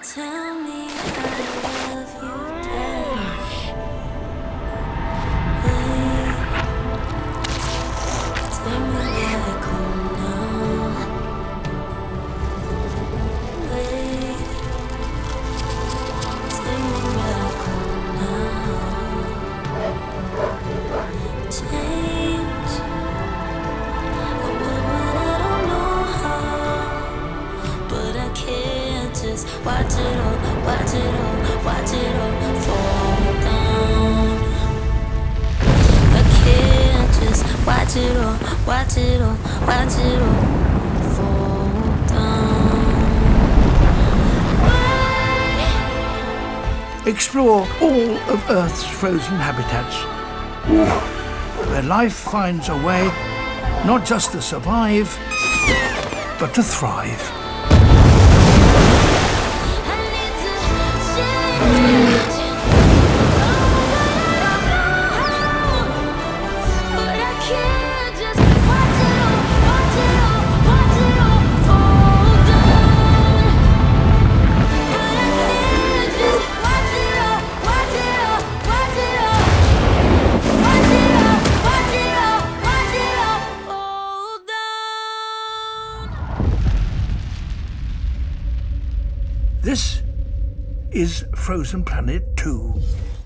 Tell me I love you better. Take me back home now. Wait, take me back home now. Change a word when I don't know how, but I can't just watch it all, watch it all, watch it all fall down. I can't just watch it all, watch it all, watch it all fall down. Explore all of Earth's frozen habitats, where life finds a way not just to survive, but to thrive. This is Frozen Planet 2.